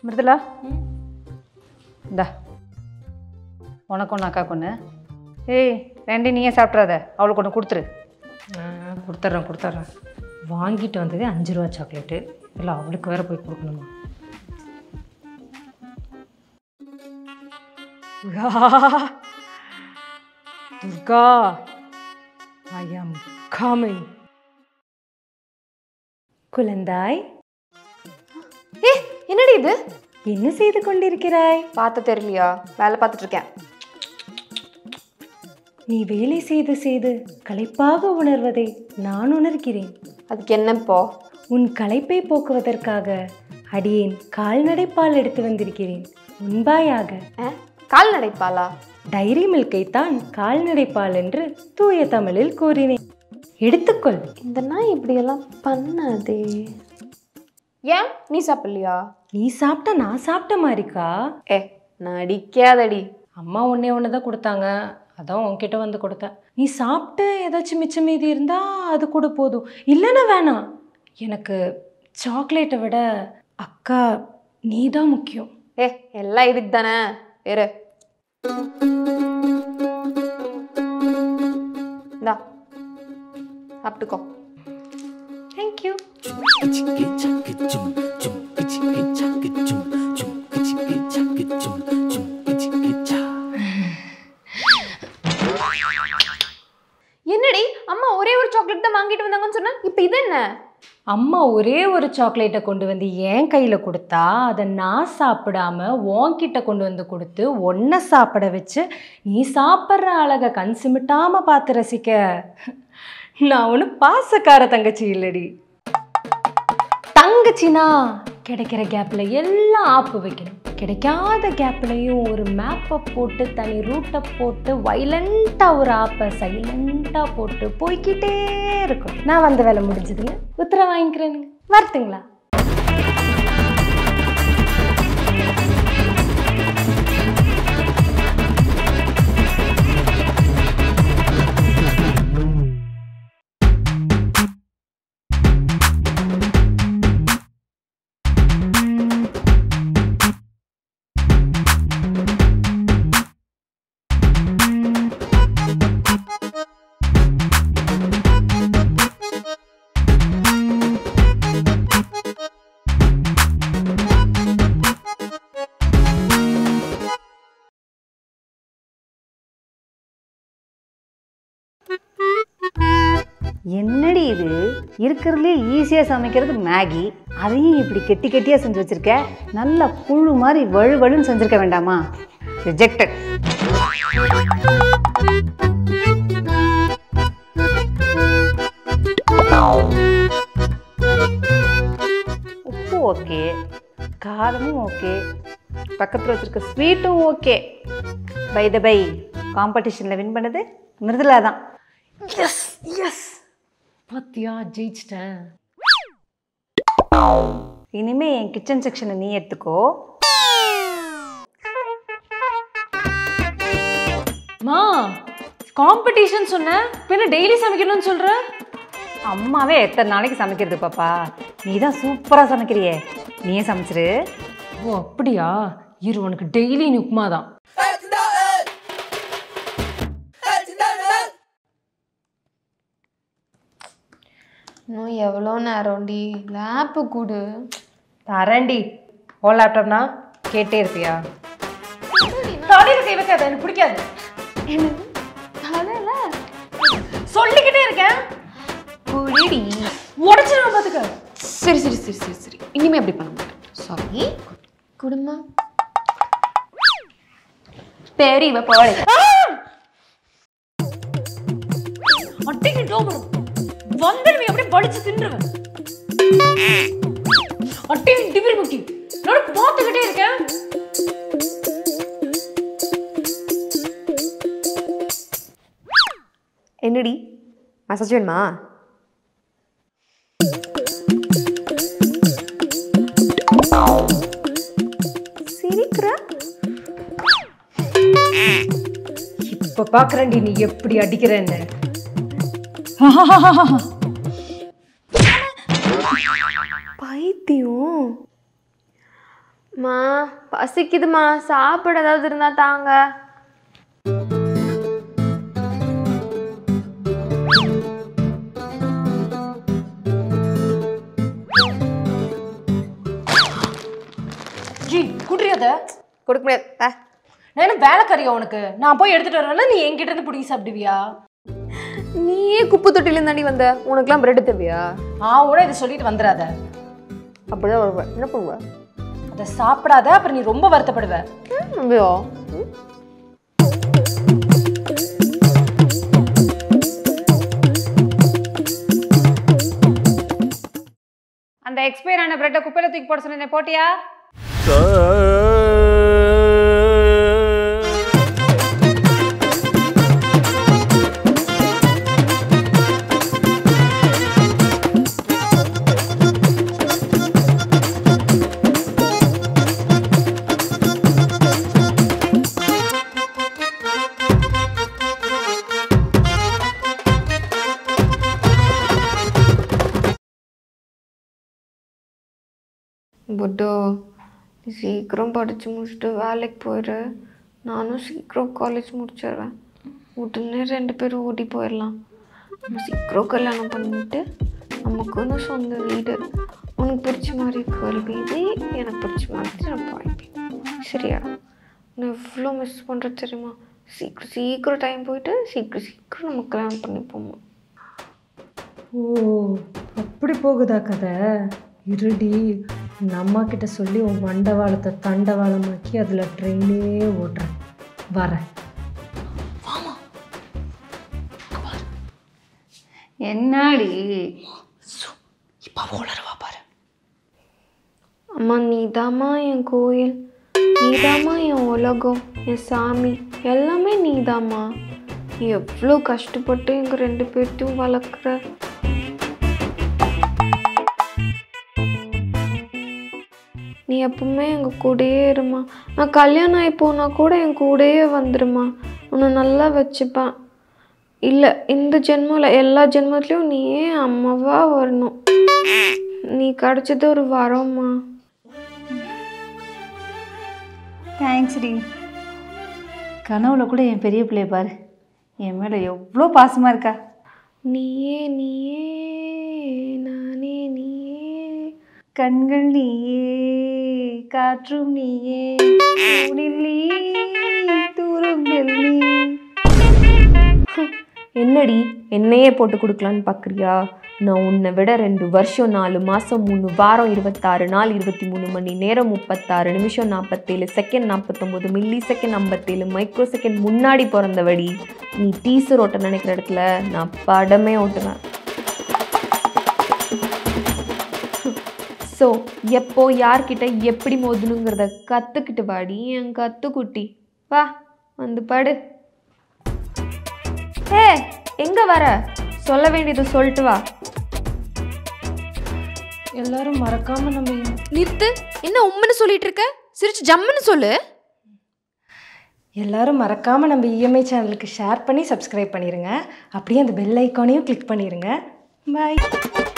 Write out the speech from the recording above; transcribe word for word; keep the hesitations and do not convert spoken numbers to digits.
மிருதுலா இந்தா உனக்கு ஒன்று அக்கா கொன்று. ஏய் ரெண்டையும் நீயே சாப்பிட்றாத, அவளுக்கு ஒன்று கொடுத்துரு. கொடுத்துட்றேன் கொடுத்துட்றேன். வாங்கிட்டு வந்ததே அஞ்சு ரூபா சாக்லேட்டு, இல்லை அவளுக்கு வேற போய் கொடுக்கணுமா? துர்கா, ஐ ஆம் கமிங். குழந்தாய், ஏ என்னடி இது? என்ன செய்து கொண்டிருக்கிறாய்? பார்த்து தெரியலையா? வேலை பார்த்துட்டு இருக்கேன். நீ வேலை செய்து செய்து களைப்பாக உணர்வதை நான் உணர்கிறேன். அதுக்கு என்ன இப்போ? உன் களைப்பை போக்குவதற்காக அடியேன் கால்நடைப்பால் எடுத்து வந்திருக்கிறேன். உண்பாயாக. கால்நடைப்பாலா? டைரி மில்கை தான் கால்நடைப்பால் என்று தூய தமிழில் கூறினேன். எடுத்துக்கொள். இந்த நாய் இப்படியெல்லாம் பண்ணாதே. ஏன் நீ சாப்பிடலையா? நீ சாப்பிட்டா நான் சாப்பிட்ட மாதிரிக்கா? ஏ நடிக்காதடி. அம்மா ஒன்னே ஒன்று தான் கொடுத்தாங்க, அதான் உன்கிட்ட வந்து கொடுத்தேன். நீ சாப்பிட்டு ஏதாச்சும் மிச்சம் மீதி இருந்தால் அது கூட போதும், இல்லைன்னா வேணாம். எனக்கு சாக்லேட்டை விட அக்கா நீ தான் முக்கியம். ஏ எல்லாம் இதுக்கு தானே. வேறு இந்தா சாப்பிட்டுக்கோ. தேங்க்யூ. என்னடி அம்மா ஒரே ஒரு சாக்லேட் தான் வாங்கிட்டு வந்தாங்கன்னு சொன்னா, இப்போ இது என்ன? அம்மா ஒரே ஒரு சாக்லேட்டை கொண்டு வந்து என் கையில் கொடுத்தா அதை நான் சாப்பிடாம உன்கிட்ட கொண்டு வந்து கொடுத்து ஒன்றை சாப்பிட வச்சு நீ சாப்பிட்ற அழகை கண் சிமிட்டாமல் பார்த்து ரசிக்க நான் ஒன்று பாசக்கார தங்கச்சி இல்லடி. தங்கச்சினா கிடைக்கிற கேப்பில் எல்லாம் ஆப்பு வைக்கணும், கிடைக்காத கேப்லையும் ஒரு மேப்பை போட்டு தனி ரூட்டை போட்டு வைலண்ட்டாக ஒரு ஆப்பை சைலண்ட்டாக போட்டு போய்கிட்டே இருக்கும். நான் வந்த வேலை முடிஞ்சதுங்க, உத்தரவு வாங்கிக்கிறேனுங்க, வரட்டுங்களா? என்னடி இது? இருக்கிறதுலே ஈஸியாக சமைக்கிறது மேகி, அதையும் இப்படி கெட்டி கெட்டியாக செஞ்சு வச்சுருக்க. நல்லா புழு மாதிரி வழு வழுன்னு செஞ்சுருக்க வேண்டாமா? ரிஜெக்டட். உப்பு ஓகே, காரமும் ஓகே, பக்கத்தில் வச்சுருக்க ஸ்வீட்டும் ஓகே. பை த பை காம்படிஷனில் வின் பண்ணது மிருதுலா தான். எஸ் எஸ், பாத்தியா ஜெயிச்சிட்டேன். இனிமே என் கிச்சன் செக்ஷனை நீ எடுத்துக்கோ. மா காம்படிஷன் சொன்ன, பின்ன டெய்லி சமைக்கணும்னு சொல்ற? அம்மாவே எத்தனை நாளைக்கு சமைக்கிறது பாப்பா, நீ தான் சூப்பராக சமைக்கிறியே, நீயே சமைச்சிரு. ஓ அப்படியா? இரு, உனக்கு டெய்லி நீ உப்புமா தான். இன்னும் எவ்வளோ நேரம்டி? லேப்பு கூடு. தரேன்டி. ஓ லேப்டாப்னா கேட்டே இருப்பியா? தலையில கை வைக்காத, எனக்கு பிடிக்காது. தலையில சொல்லிக்கிட்டே இருக்கேன். குடிடி உடச்சிருவேன் பார்த்துக்க. சரி சரி சரி சரி சரி இனிமே அப்படி பண்ண மாட்டேன். சாரி குடுமா. பெரிய இவ போடு. அட்டிக்கு டோபர் வந்துருவே, அப்படியே பழிச்சு தின்றுவேன். அட்டிக்கு டிபிரி முக்கி நான் பார்த்துக்கிட்டே இருக்கேன். என்னடி மசாஜ் வேணுமா? சிரிக்கிற? இப்ப பாக்குறேன்டி நீ எப்படி அடிக்கிறேன்னு. பைத்தியம். மா பசிக்குதுமா, சாப்பிட ஏதாவது இருந்தா தாங்க. ஜி குடியாத கொடுக்க முடியாது. நான் என்ன வேலைக்காரியா உனக்கு? நான் போய் எடுத்துட்டு வரேன்னா நீ என்கிட்ட இருந்து பிடிங்கி சாப்பிடுவியா? நீயே குப்பை தொட்டில தாண்டி வந்த, உனக்குலாம் பிரெட் தேவையா? ஆ கூட இதை சொல்லிட்டு வந்துடாத. அப்படிதான் வருவேன். என்ன பண்ணுவ? அதை சாப்பிடாத, அப்புறம் நீ ரொம்ப வருத்தப்படுவ. நம்பியோ? அந்த எக்ஸ்பயர் ஆன பிரெட்டை குப்பையில தூக்கி போட சொன்னேன், போட்டியா? புட்டோ, சீக்கிரம் படித்து முடிச்சுட்டு வேலைக்கு போயிடு. நானும் சீக்கிரம் காலேஜ் முடிச்சிடுவேன். உடனே ரெண்டு பேரும் ஓடி போயிடலாம். நம்ம சீக்கிரம் கல்யாணம் பண்ணிட்டு நமக்குன்னு சொந்த வீடு, உனக்கு பிடிச்ச மாதிரி கேர்ள் வீடு, எனக்கு பிடிச்ச மாதிரி நான் பாய்ப்பேன். சரியா? நான் எவ்வளோ மிஸ் பண்ணுறது தெரியுமா? சீக்கிரம் சீக்கிரம் டைம் போயிட்டு சீக்கிரம் சீக்கிரம் நம்ம கல்யாணம் பண்ணிப்போமா. ஓ அப்படி போகுதா கதை? இருடி, உன் அம்மா கிட்ட சொல்லி உன் வண்டவாளத்தை தண்டவாளமாக்கி அதில் ட்ரெயினே ஓட்டுறேன். வரேன். என்னடி இப்போ ஓடுறவா பாரு. அம்மா, நீதாம்மா என் கோயில், நீதாம்மா என் உலகம், என் சாமி, எல்லாமே நீதாம்மா. நீ எவ்வளோ கஷ்டப்பட்டு எங்கள் ரெண்டு பேர்த்தையும் வளர்க்குற. நீ எப்பவுமே எங்கள் கூடயே இருமா. நான் கல்யாணம் ஆகி போனால் கூட என் கூடயே வந்துடுமா. உன்னை நல்லா வச்சுப்பேன். இல்லை, இந்த ஜென்மத்தில் எல்லா ஜென்மத்துலேயும் நீயே அம்மாவாக வரணும். நீ கிடச்சது ஒரு வரம்மா. Thanks D. கனவுல கூட என் பெரிய பிள்ளைய பாரு, என் மேலே எவ்வளோ பாசமாக இருக்கா. நீயே நீயே நானே நீயே, கண்கள் நீயே, காற்றும் நீயே, நீ தூரம் நீ. என்னடி என்னையே போட்டு கொடுக்கலான்னு பார்க்குறியா? நான் உன்னை விட ரெண்டு வருஷம் நாலு மாதம் மூணு வாரம் இருபத்தாறு நாள் இருபத்தி மூணு மணி நேரம் முப்பத்தாறு நிமிஷம் நாற்பத்தேழு செகண்ட் நாற்பத்தொம்போது மில்லி செகண்ட் ஐம்பத்தேழு மைக்ரோ செகண்ட் முன்னாடி பிறந்தவடி. நீ டீசர் ஓட்ட நினைக்கிற இடத்துல நான் படமே ஓட்டுவேன். ஸோ எப்போ யார்கிட்ட எப்படி மோதணுங்கிறத கற்றுக்கிட்டு வாடி என் கற்றுக்குட்டி. வா வந்து படு. ஏ எங்கே வர? சொல்ல வேண்டியது சொல்லிட்டு வா. எல்லாரும் மறக்காம நம்ம நிறுத்து. என்ன உம்முன்னு சொல்லிட்டு இருக்க? சிரிச்சு ஜம்முன்னு சொல்லு. எல்லாரும் மறக்காம நம்ம இஎம்ஐ சேனலுக்கு ஷேர் பண்ணி சப்ஸ்கிரைப் பண்ணிடுங்க. அப்படியே அந்த பெல் ஐக்கானையும் கிளிக் பண்ணிடுங்க. பாய்.